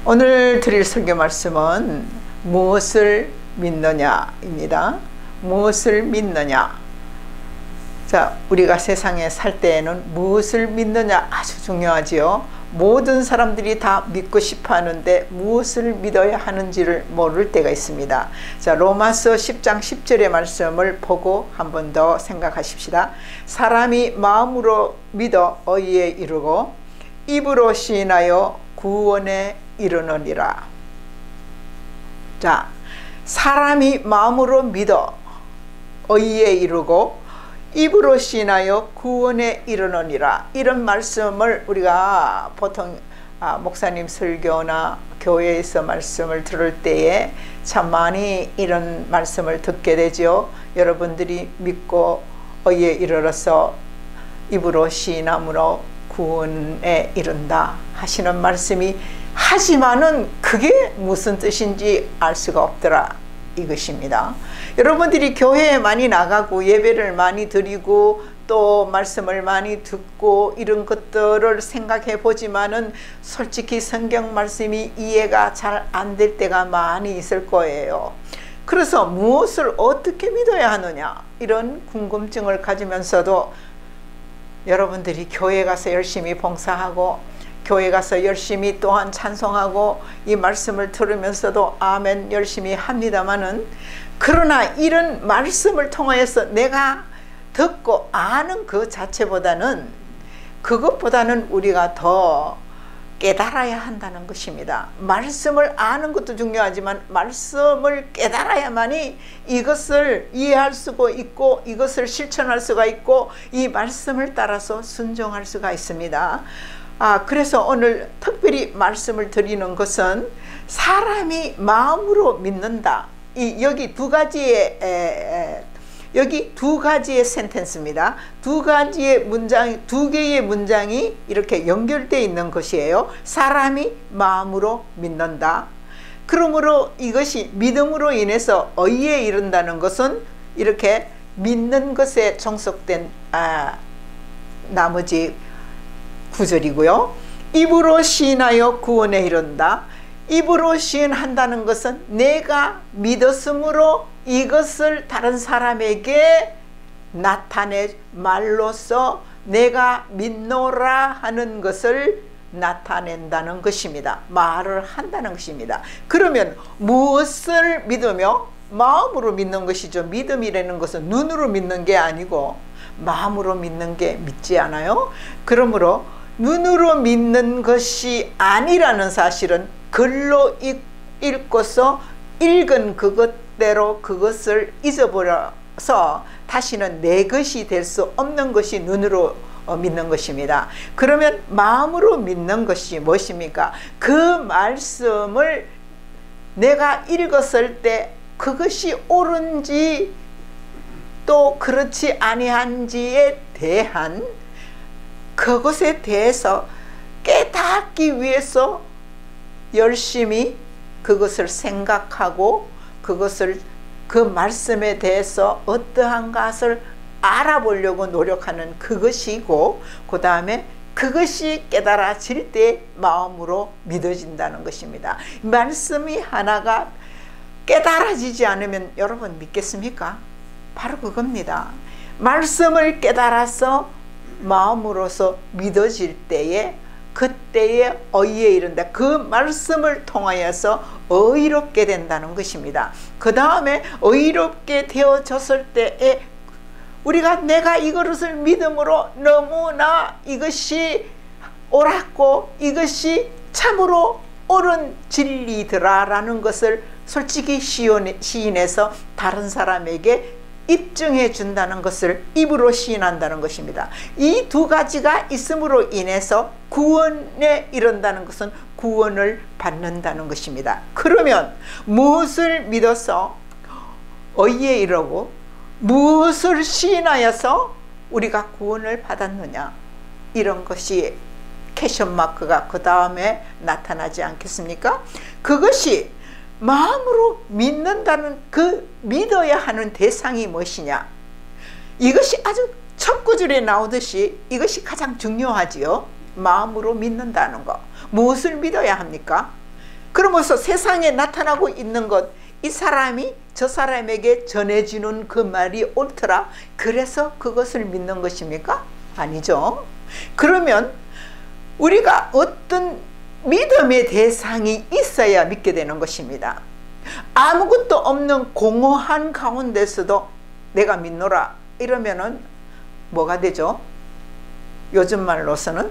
오늘 드릴 설교 말씀은 무엇을 믿느냐입니다. 무엇을 믿느냐. 자, 우리가 세상에 살 때에는 무엇을 믿느냐 아주 중요하지요. 모든 사람들이 다 믿고 싶어 하는데 무엇을 믿어야 하는지를 모를 때가 있습니다. 자, 로마서 10장 10절의 말씀을 보고 한 번 더 생각하십시다. 사람이 마음으로 믿어 의에 이르고 입으로 시인하여 구원에 이르느니라. 자, 사람이 마음으로 믿어 의에 이르고 입으로 시인하여 구원에 이르느니라. 이런 말씀을 우리가 보통 목사님 설교나 교회에서 말씀을 들을 때에 참 많이 이런 말씀을 듣게 되죠. 여러분들이 믿고 의에 이르러서 입으로 시인함으로 구원에 이른다 하시는 말씀이, 하지만은 그게 무슨 뜻인지 알 수가 없더라 이것입니다. 여러분들이 교회에 많이 나가고 예배를 많이 드리고 또 말씀을 많이 듣고 이런 것들을 생각해 보지만은 솔직히 성경 말씀이 이해가 잘 안 될 때가 많이 있을 거예요. 그래서 무엇을 어떻게 믿어야 하느냐 이런 궁금증을 가지면서도 여러분들이 교회 가서 열심히 봉사하고 교회 가서 열심히 또한 찬송하고 이 말씀을 들으면서도 아멘 열심히 합니다마는, 그러나 이런 말씀을 통하여서 내가 듣고 아는 그 자체보다는, 그것보다는 우리가 더 깨달아야 한다는 것입니다. 말씀을 아는 것도 중요하지만 말씀을 깨달아야만이 이것을 이해할 수가 있고 이것을 실천할 수가 있고 이 말씀을 따라서 순종할 수가 있습니다. 그래서 오늘 특별히 말씀을 드리는 것은 사람이 마음으로 믿는다. 여기 두 가지의 센텐스입니다. 두 개의 문장이 이렇게 연결되어 있는 것이에요. 사람이 마음으로 믿는다. 그러므로 이것이 믿음으로 인해서 의에 이른다는 것은 이렇게 믿는 것에 종속된 나머지 구절이고요. 입으로 시인하여 구원에 이른다. 입으로 시인한다는 것은 내가 믿었으므로 이것을 다른 사람에게 나타내 말로써 내가 믿노라 하는 것을 나타낸다는 것입니다. 말을 한다는 것입니다. 그러면 무엇을 믿으며? 마음으로 믿는 것이죠. 믿음이라는 것은 눈으로 믿는 게 아니고 마음으로 믿는 게 믿지 않아요? 그러므로 눈으로 믿는 것이 아니라는 사실은 글로 읽고서 읽은 그것대로 그것을 잊어버려서 다시는 내 것이 될 수 없는 것이 눈으로 믿는 것입니다. 그러면 마음으로 믿는 것이 무엇입니까? 그 말씀을 내가 읽었을 때 그것이 옳은지 또 그렇지 아니한지에 대한 그것에 대해서 깨닫기 위해서 열심히 그것을 생각하고 그 말씀에 대해서 어떠한 것을 알아보려고 노력하는 그것이고, 그 다음에 그것이 깨달아질 때 마음으로 믿어진다는 것입니다. 말씀이 하나가 깨달아지지 않으면 여러분 믿겠습니까? 바로 그겁니다. 말씀을 깨달아서 마음으로서 믿어질 때에 그때에 의에 이른다. 그 말씀을 통하여서 의롭게 된다는 것입니다. 그 다음에 의롭게 되어졌을 때에 우리가 내가 이것을 믿음으로 너무나 이것이 옳았고 이것이 참으로 옳은 진리더라 라는 것을 솔직히 시인해서 다른 사람에게 입증해 준다는 것을 입으로 시인한다는 것입니다. 이 두 가지가 있음으로 인해서 구원에 이른다는 것은 구원을 받는다는 것입니다. 그러면 무엇을 믿어서 의에 이르고 무엇을 시인하여서 우리가 구원을 받았느냐, 이런 것이 퀘션 마크가 그 다음에 나타나지 않겠습니까? 그것이 마음으로 믿는다는 그 믿어야 하는 대상이 무엇이냐, 이것이 아주 첫 구절에 나오듯이 이것이 가장 중요하지요. 마음으로 믿는다는 거. 무엇을 믿어야 합니까? 그러면서 세상에 나타나고 있는 것, 이 사람이 저 사람에게 전해주는 그 말이 옳더라, 그래서 그것을 믿는 것입니까? 아니죠. 그러면 우리가 어떤 믿음의 대상이 있어야 믿게 되는 것입니다. 아무것도 없는 공허한 가운데서도 내가 믿노라 이러면은 뭐가 되죠? 요즘 말로서는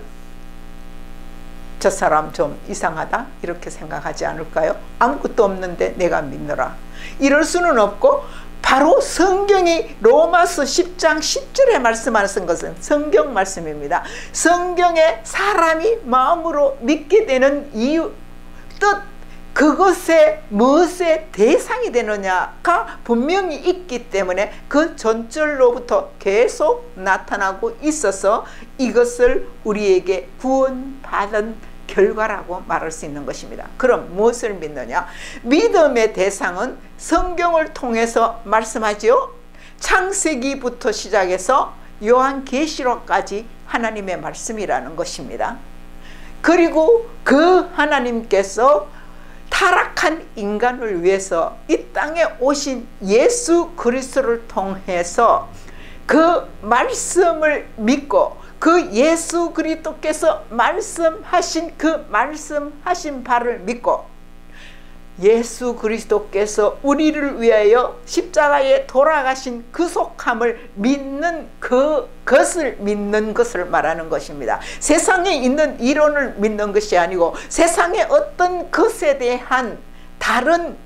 저 사람 좀 이상하다 이렇게 생각하지 않을까요? 아무것도 없는데 내가 믿노라 이럴 수는 없고, 바로 성경이 로마서 10장 10절에 말씀하는 것은 성경 말씀입니다. 성경에 사람이 마음으로 믿게 되는 이유, 뜻, 그것의 무엇의 대상이 되느냐가 분명히 있기 때문에 그 전절로부터 계속 나타나고 있어서 이것을 우리에게 구원받은 결과라고 말할 수 있는 것입니다. 그럼 무엇을 믿느냐? 믿음의 대상은 성경을 통해서 말씀하죠. 창세기부터 시작해서 요한계시록까지 하나님의 말씀이라는 것입니다. 그리고 그 하나님께서 타락한 인간을 위해서 이 땅에 오신 예수 그리스도를 통해서 그 말씀을 믿고 그 예수 그리스도께서 말씀하신 그 말씀하신 바를 믿고 예수 그리스도께서 우리를 위하여 십자가에 돌아가신 그 속함을 믿는 그것을 믿는 것을 말하는 것입니다. 세상에 있는 이론을 믿는 것이 아니고 세상의 어떤 것에 대한 다른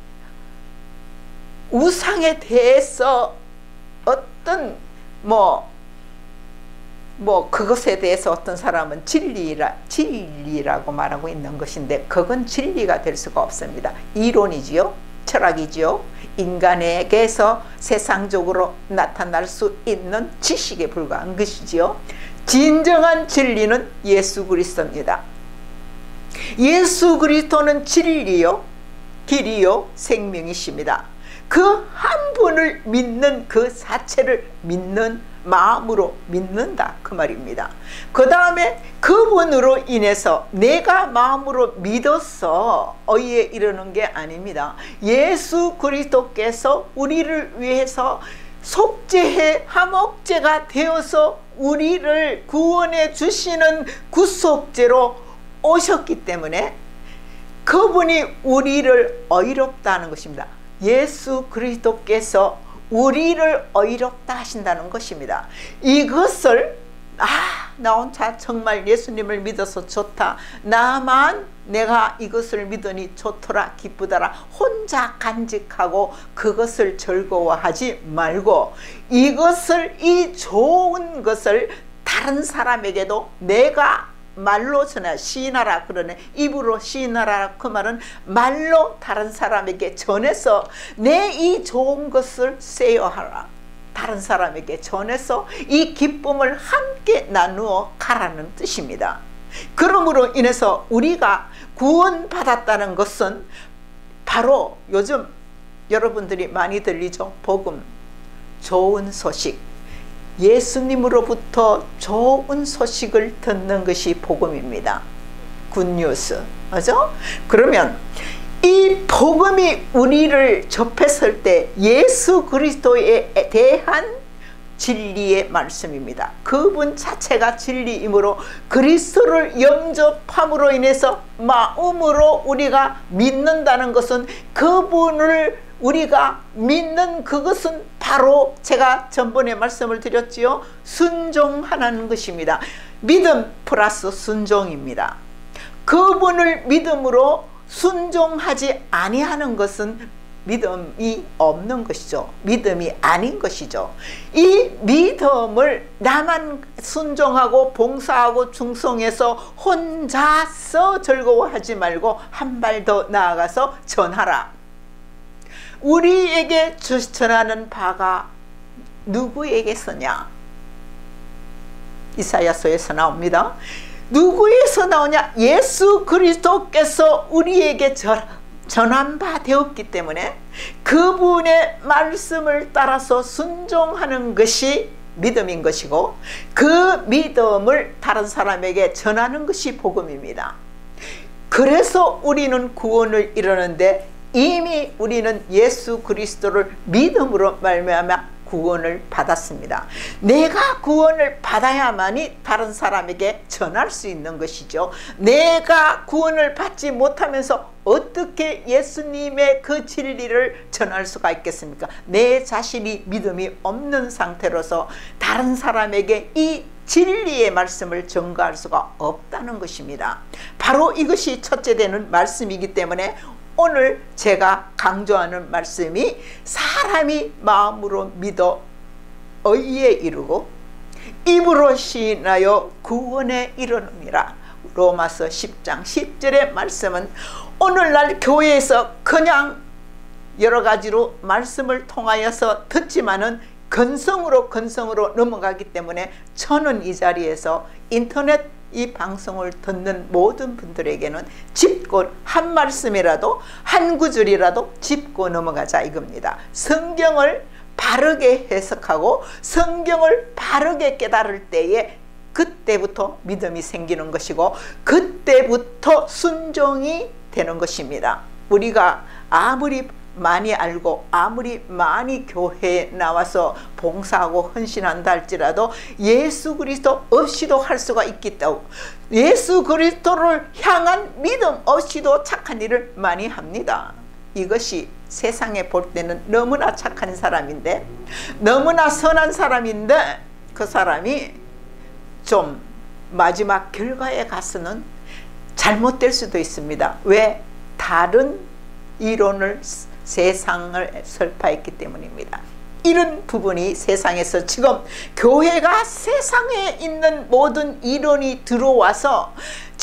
우상에 대해서 어떤 그것에 대해서 어떤 사람은 진리라고 말하고 있는 것인데, 그건 진리가 될 수가 없습니다. 이론이지요, 철학이지요, 인간에게서 세상적으로 나타날 수 있는 지식에 불과한 것이지요. 진정한 진리는 예수 그리스도입니다. 예수 그리스도는 진리요, 길이요, 생명이십니다. 그 한 분을 믿는 그 자체를 믿는 마음으로 믿는다 그 말입니다. 그 다음에 그분으로 인해서 내가 마음으로 믿어서 어이에 이르는 게 아닙니다. 예수 그리스도께서 우리를 위해서 속죄해 화목제가 되어서 우리를 구원해 주시는 구속제로 오셨기 때문에 그분이 우리를 어이롭다는 것입니다. 예수 그리스도께서 우리를 어이롭다 하신다는 것입니다. 이것을 나 혼자 정말 예수님을 믿어서 좋다, 나만 내가 이것을 믿으니 좋더라, 기쁘더라 혼자 간직하고 그것을 즐거워하지 말고, 이 좋은 것을 다른 사람에게도 내가 말로 전하, 시인하라 그러네. 입으로 시인하라 그 말은 말로 다른 사람에게 전해서 내 이 좋은 것을 쉐어하라, 다른 사람에게 전해서 이 기쁨을 함께 나누어 가라는 뜻입니다. 그러므로 인해서 우리가 구원받았다는 것은 바로 요즘 여러분들이 많이 들리죠. 복음, 좋은 소식, 예수님으로부터 좋은 소식을 듣는 것이 복음입니다. 굿뉴스, 그죠? 그러면 이 복음이 우리를 접했을 때 예수 그리스도에 대한 진리의 말씀입니다. 그분 자체가 진리이므로 그리스도를 영접함으로 인해서 마음으로 우리가 믿는다는 것은, 그분을 우리가 믿는 그것은 바로 제가 전번에 말씀을 드렸지요. 순종하는 것입니다. 믿음 플러스 순종입니다. 그분을 믿음으로 순종하지 아니하는 것은 믿음이 없는 것이죠. 믿음이 아닌 것이죠. 이 믿음을 나만 순종하고 봉사하고 충성해서 혼자서 즐거워하지 말고 한 발 더 나아가서 전하라. 우리에게 전하는 바가 누구에게서냐? 이사야서에서 나옵니다. 누구에서 나오냐? 예수 그리스도께서 우리에게 전한 바 되었기 때문에 그분의 말씀을 따라서 순종하는 것이 믿음인 것이고, 그 믿음을 다른 사람에게 전하는 것이 복음입니다. 그래서 우리는 구원을 이루는데 이미 우리는 예수 그리스도를 믿음으로 말미암아 구원을 받았습니다. 내가 구원을 받아야만이 다른 사람에게 전할 수 있는 것이죠. 내가 구원을 받지 못하면서 어떻게 예수님의 그 진리를 전할 수가 있겠습니까? 내 자신이 믿음이 없는 상태로서 다른 사람에게 이 진리의 말씀을 전가할 수가 없다는 것입니다. 바로 이것이 첫째 되는 말씀이기 때문에 오늘 제가 강조하는 말씀이 사람이 마음으로 믿어 의에 이르고 입으로 시인하여 구원에 이르느니라. 로마서 10장 10절의 말씀은 오늘날 교회에서 그냥 여러 가지로 말씀을 통하여서 듣지만은 건성으로 넘어가기 때문에 저는 이 자리에서 인터넷 이 방송을 듣는 모든 분들에게는 짚고 한 말씀이라도 한 구절이라도 짚고 넘어가자 이겁니다. 성경을 바르게 해석하고 성경을 바르게 깨달을 때에 그때부터 믿음이 생기는 것이고 그때부터 순종이 되는 것입니다. 우리가 아무리 많이 알고 아무리 많이 교회에 나와서 봉사하고 헌신한다 할지라도 예수 그리스도 없이도 할 수가 있기 때문에 예수 그리스도를 향한 믿음 없이도 착한 일을 많이 합니다. 이것이 세상에 볼 때는 너무나 착한 사람인데 너무나 선한 사람인데 그 사람이 좀 마지막 결과에 가서는 잘못될 수도 있습니다. 왜? 다른 이론을 세상을 설파했기 때문입니다. 이런 부분이 세상에서 지금 교회가 세상에 있는 모든 이론이 들어와서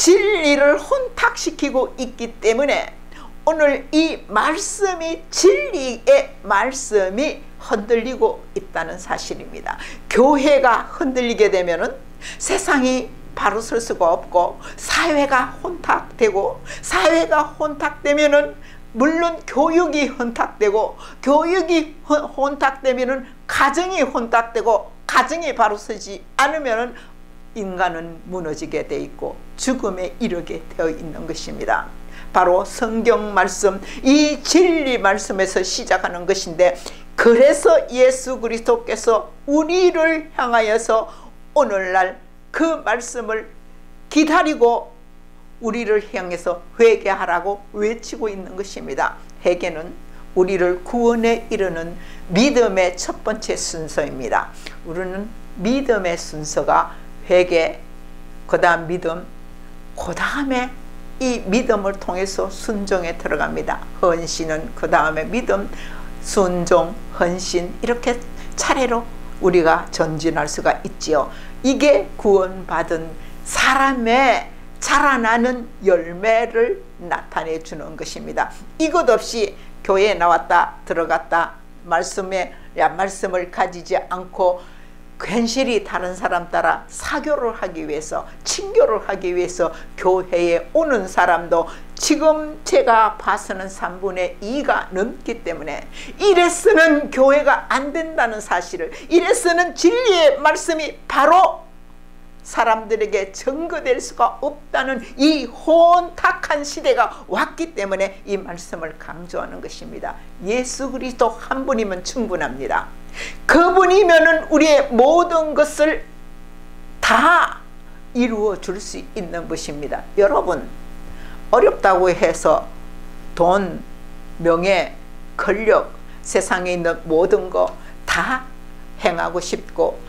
진리를 혼탁시키고 있기 때문에 오늘 이 말씀이 진리의 말씀이 흔들리고 있다는 사실입니다. 교회가 흔들리게 되면은 세상이 바로 설 수가 없고 사회가 혼탁되고 사회가 혼탁되면은 물론 교육이 혼탁되고 교육이 혼탁되면은 가정이 혼탁되고 가정이 바로 서지 않으면은 인간은 무너지게 돼 있고 죽음에 이르게 되어 있는 것입니다. 바로 성경 말씀 이 진리 말씀에서 시작하는 것인데 그래서 예수 그리스도께서 우리를 향하여서 오늘날 그 말씀을 기다리고 우리를 향해서 회개하라고 외치고 있는 것입니다. 회개는 우리를 구원에 이르는 믿음의 첫 번째 순서입니다. 우리는 믿음의 순서가 회개, 그 다음 믿음, 그 다음에 이 믿음을 통해서 순종에 들어갑니다. 헌신은 그 다음에 믿음, 순종, 헌신 이렇게 차례로 우리가 전진할 수가 있지요. 이게 구원받은 사람의 자라나는 열매를 나타내 주는 것입니다. 이것 없이 교회에 나왔다 들어갔다 말씀을 가지지 않고 괜시리 다른 사람 따라 사교를 하기 위해서 친교를 하기 위해서 교회에 오는 사람도 지금 제가 봐서는 3분의 2가 넘기 때문에 이래서는 교회가 안 된다는 사실을 이래서는 진리의 말씀이 바로 사람들에게 증거될 수가 없다는 이 혼탁한 시대가 왔기 때문에 이 말씀을 강조하는 것입니다. 예수 그리스도 한 분이면 충분합니다. 그분이면은 우리의 모든 것을 다 이루어 줄 수 있는 것입니다. 여러분 어렵다고 해서 돈, 명예, 권력, 세상에 있는 모든 거 다 행하고 싶고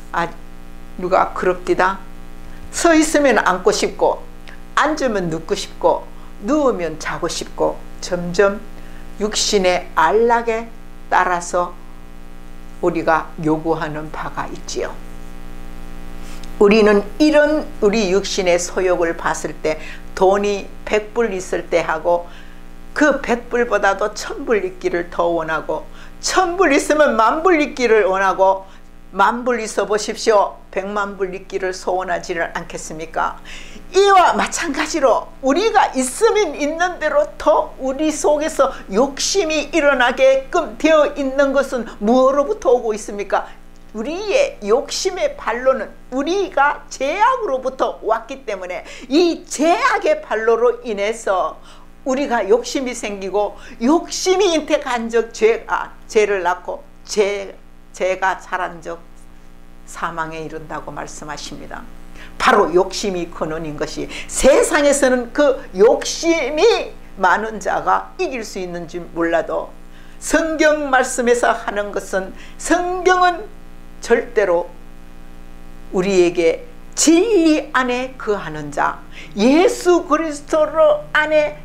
누가 그럽디다 서 있으면 앉고 싶고 앉으면 눕고 싶고 누우면 자고 싶고 점점 육신의 안락에 따라서 우리가 요구하는 바가 있지요. 우리는 이런 우리 육신의 소욕을 봤을 때 돈이 100불 있을 때 하고 그 100불보다도 1000불 있기를 더 원하고 1000불 있으면 10,000불 있기를 원하고 10,000불 있어 보십시오. 100,000,000불 있기를 소원하지를 않겠습니까? 이와 마찬가지로 우리가 있으면 있는 대로 더 우리 속에서 욕심이 일어나게끔 되어 있는 것은 무엇으로부터 오고 있습니까? 우리의 욕심의 발로는 우리가 죄악으로부터 왔기 때문에 이 죄악의 발로로 인해서 우리가 욕심이 생기고 욕심이 잉태한 적 죄를 낳고 죄가 자란 적 사망에 이른다고 말씀하십니다. 바로 욕심이 근원인 것이, 세상에서는 그 욕심이 많은 자가 이길 수 있는지 몰라도 성경 말씀에서 하는 것은, 성경은 절대로 우리에게 진리 안에 거하는 자, 예수 그리스도 안에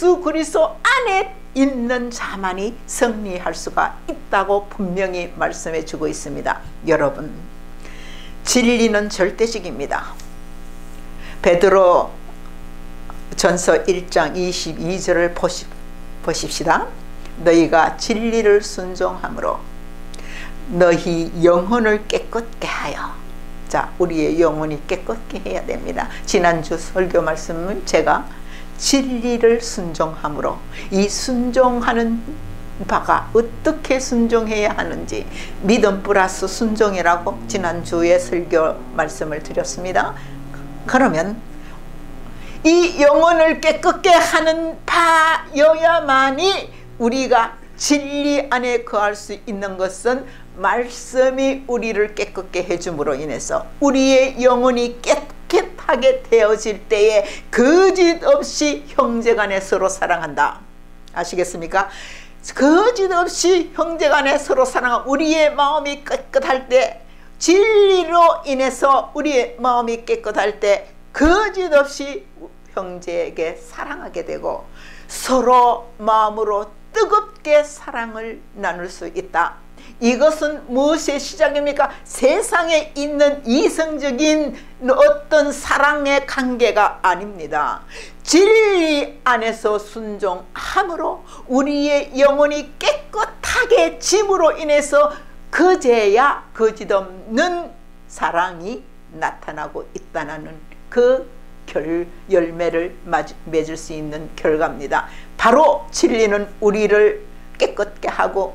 있는 자만이 승리할 수가 있다고 분명히 말씀해 주고 있습니다. 여러분, 진리는 절대적입니다. 베드로 전서 1장 22절을 보십시다. 너희가 진리를 순종함으로 너희 영혼을 깨끗게 하여. 자, 우리의 영혼이 깨끗게 해야 됩니다. 지난주 설교 말씀은 제가 진리를 순종함으로, 이 순종하는 바가 어떻게 순종해야 하는지, 믿음 플러스 순종이라고 지난주에 설교 말씀을 드렸습니다. 그러면 이 영혼을 깨끗게 하는 바여야만이 우리가 진리 안에 거할 수 있는 것은, 말씀이 우리를 깨끗게 해줌으로 인해서 우리의 영혼이 깨끗하게 되어질 때에 거짓 없이 형제간에 서로 사랑한다. 아시겠습니까? 거짓 없이 형제간에 서로 사랑하고 우리의 마음이 깨끗할 때, 진리로 인해서 우리의 마음이 깨끗할 때 거짓 없이 형제에게 사랑하게 되고 서로 마음으로 뜨겁게 사랑을 나눌 수 있다. 이것은 무엇의 시작입니까? 세상에 있는 이성적인 어떤 사랑의 관계가 아닙니다. 진리 안에서 순종함으로 우리의 영혼이 깨끗하게 짐으로 인해서 그제야 거짓 없는 사랑이 나타나고 있다는 그 열매를 맺을 수 있는 결과입니다. 바로 진리는 우리를 깨끗게 하고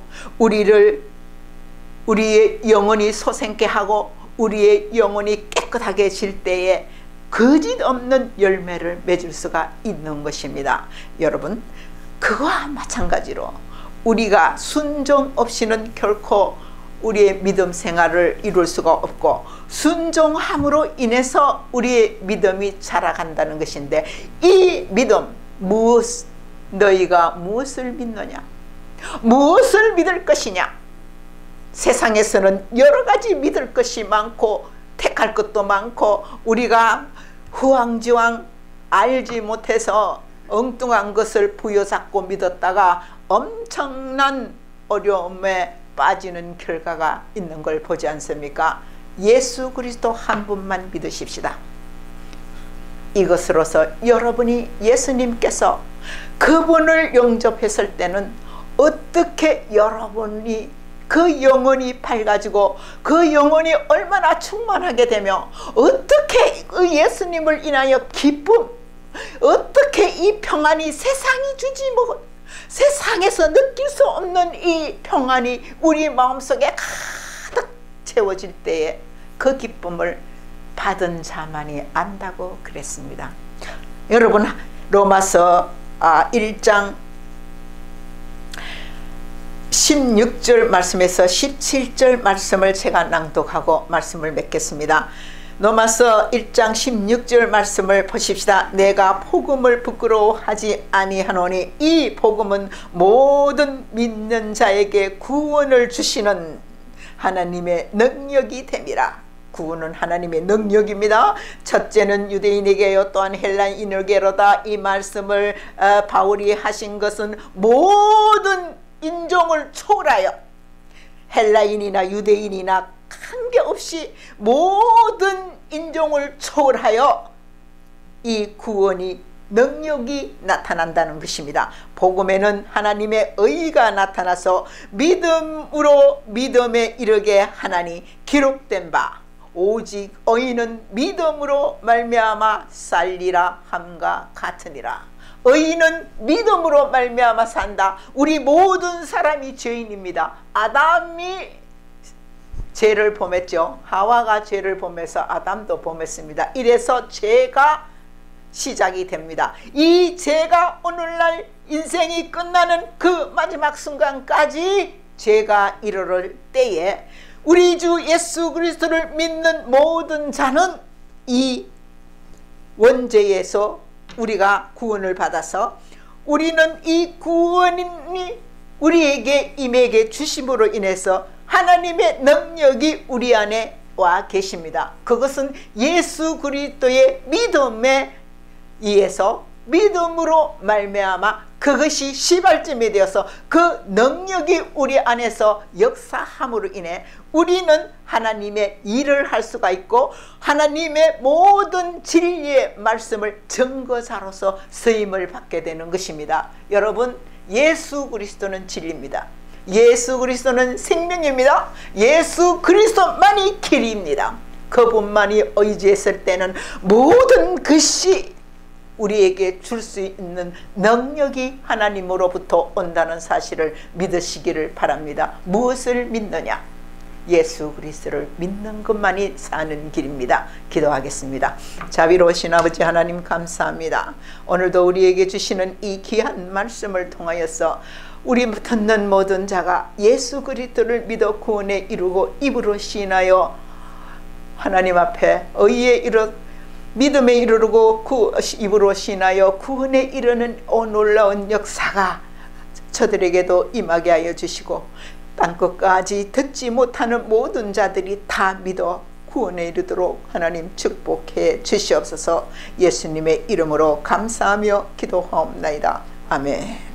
우리의 영혼이 소생케 하고 우리의 영혼이 깨끗하게 질 때에 거짓 없는 열매를 맺을 수가 있는 것입니다. 여러분, 그와 마찬가지로 우리가 순종 없이는 결코 우리의 믿음 생활을 이룰 수가 없고, 순종함으로 인해서 우리의 믿음이 자라간다는 것인데, 이 믿음, 너희가 무엇을 믿느냐? 무엇을 믿을 것이냐? 세상에서는 여러 가지 믿을 것이 많고 택할 것도 많고, 우리가 후황지황 알지 못해서 엉뚱한 것을 부여잡고 믿었다가 엄청난 어려움에 빠지는 결과가 있는 걸 보지 않습니까? 예수 그리스도 한 분만 믿으십시다. 이것으로서 여러분이 예수님께서 그분을 영접했을 때는 어떻게 여러분이 그 영혼이 밝아지고 그 영혼이 얼마나 충만하게 되며 어떻게 그 예수님을 인하여 기쁨, 어떻게 이 평안이 세상이 주지 세상에서 느낄 수 없는 이 평안이 우리 마음속에 가득 채워질 때에 그 기쁨을 받은 자만이 안다고 그랬습니다. 여러분, 로마서 1장 16절 말씀에서 17절 말씀을 제가 낭독하고 말씀을 맺겠습니다. 로마서 1장 16절 말씀을 보십시다. 내가 복음을 부끄러워하지 아니하노니 이 복음은 모든 믿는 자에게 구원을 주시는 하나님의 능력이 됨이라. 구원은 하나님의 능력입니다. 첫째는 유대인에게요 또한 헬라인에게로다. 이 말씀을 바울이 하신 것은 모든 인종을 초월하여, 헬라인이나 유대인이나 관계없이 모든 인종을 초월하여 이 구원이 능력이 나타난다는 것입니다. 복음에는 하나님의 의가 나타나서 믿음으로 믿음에 이르게 하나니 기록된 바 오직 의인은 믿음으로 말미암아 살리라 함과 같으니라. 의인은 믿음으로 말미암아 산다. 우리 모든 사람이 죄인입니다. 아담이 죄를 범했죠. 하와가 죄를 범해서 아담도 범했습니다. 이래서 죄가 시작이 됩니다. 이 죄가 오늘날 인생이 끝나는 그 마지막 순간까지 죄가 이르를 때에 우리 주 예수 그리스도를 믿는 모든 자는 이 원죄에서 우리가 구원을 받아서 우리는 이 구원이 우리에게 임에게 주심으로 인해서 하나님의 능력이 우리 안에 와 계십니다. 그것은 예수 그리스도의 믿음에 의해서 믿음으로 말미암아 그것이 시발점이 되어서 그 능력이 우리 안에서 역사함으로 인해 우리는 하나님의 일을 할 수가 있고 하나님의 모든 진리의 말씀을 증거자로서 쓰임을 받게 되는 것입니다. 여러분, 예수 그리스도는 진리입니다. 예수 그리스도는 생명입니다. 예수 그리스도만이 길입니다. 그분만이 의지했을 때는 모든 것이 우리에게 줄 수 있는 능력이 하나님으로부터 온다는 사실을 믿으시기를 바랍니다. 무엇을 믿느냐? 예수 그리스도를 믿는 것만이 사는 길입니다. 기도하겠습니다. 자비로우신 아버지 하나님 감사합니다. 오늘도 우리에게 주시는 이 귀한 말씀을 통하여서 우리 듣는 모든 자가 예수 그리스도를 믿어 구원에 이루고 입으로 시인하여 하나님 앞에 의에 이르 믿음에 이르고 입으로 시인하여 구원에 이르는 놀라운 역사가 저들에게도 임하게 하여 주시고 땅끝까지 듣지 못하는 모든 자들이 다 믿어 구원에 이르도록 하나님 축복해 주시옵소서. 예수님의 이름으로 감사하며 기도하옵나이다. 아멘.